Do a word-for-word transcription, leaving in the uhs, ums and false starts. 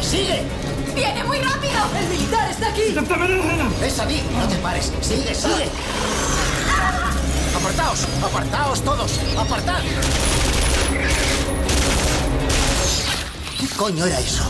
¡Sigue! ¡Viene muy rápido! ¡El militar está aquí! ¡Es allí! ¡No te pares! ¡Sigue, sigue! ¡Apartaos! ¡Apartaos todos! ¡Apartad! ¿Qué coño era eso?